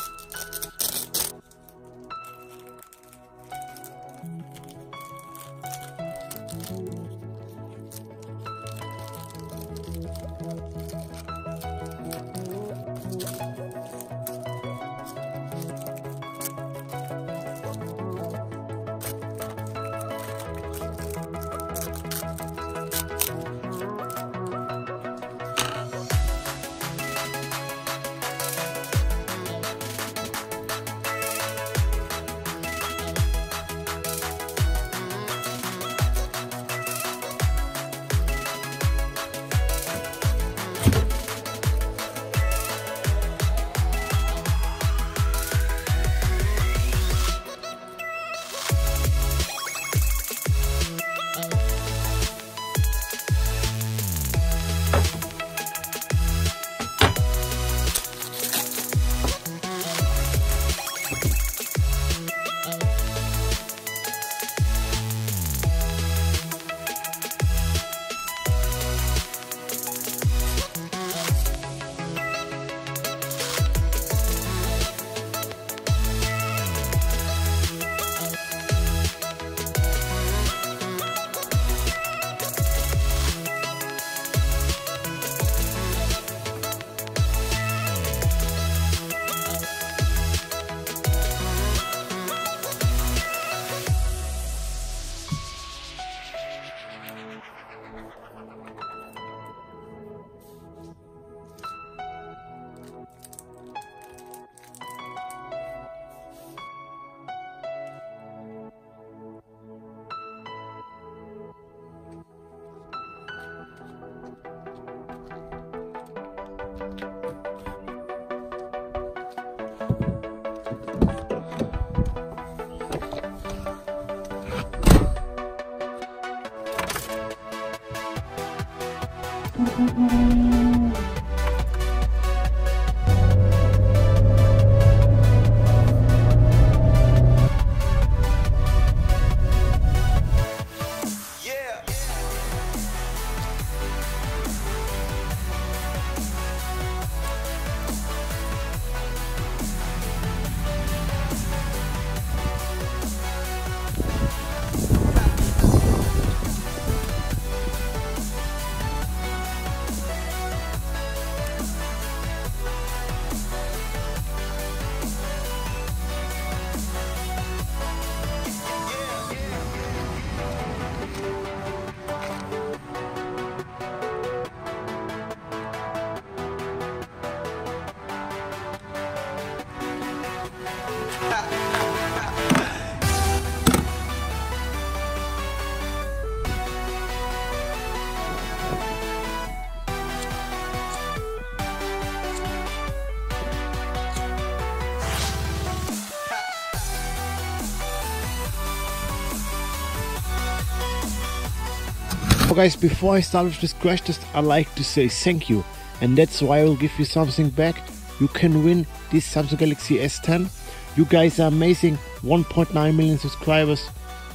So guys, before I start with this crash test, I'd like to say thank you, and that's why I will give you something back. You can win this Samsung Galaxy S10. You guys are amazing, 1.9 million subscribers.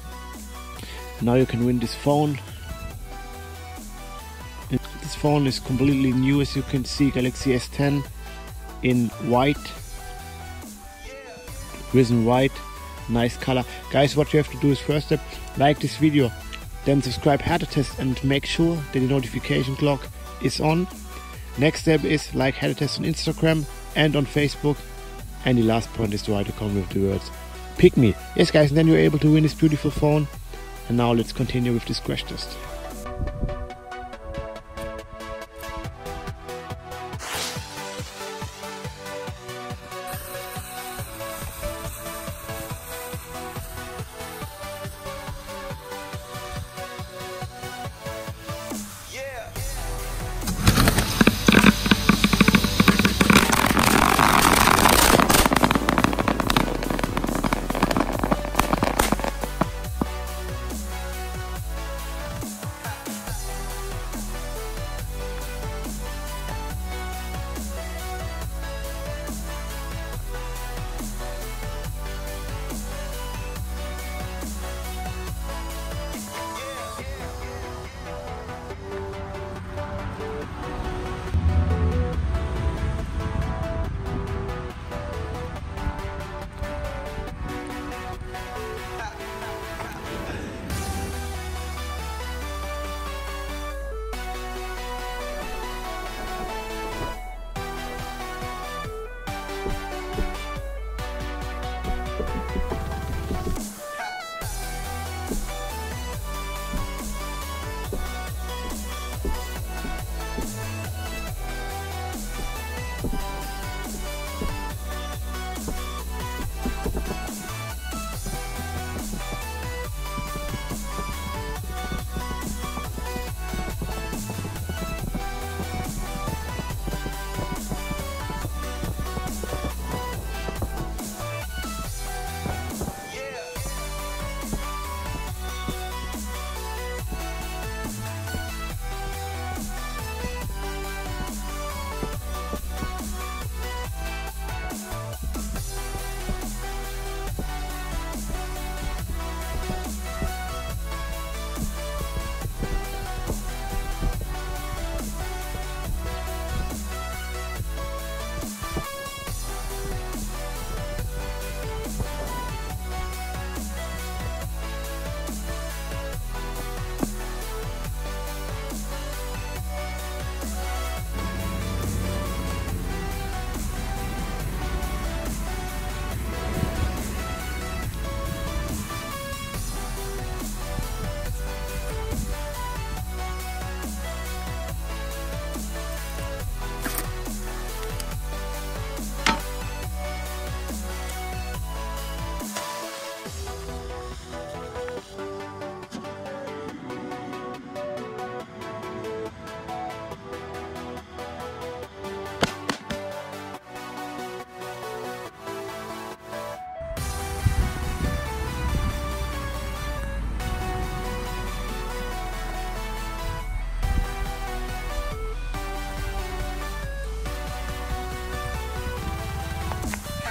Now you can win this phone. And this phone is completely new, as you can see, Galaxy S10 in white, risen white, nice color. Guys, what you have to do is, first step, like this video, then subscribe HerthaTest and make sure that the notification clock is on. Next step is like HerthaTest on Instagram and on Facebook. And the last point is to write a comment with the words "Pick me." Yes guys, and then you're able to win this beautiful phone. And now let's continue with this crash test.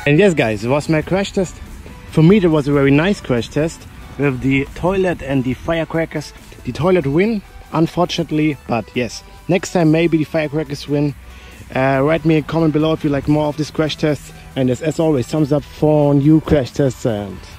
And yes guys, it was my crash test. For me that was a very nice crash test with the toilet and the firecrackers. The toilet win, unfortunately, but yes, next time maybe the firecrackers win. Write me a comment below if you like more of this crash test, and as always, thumbs up for new crash tests, and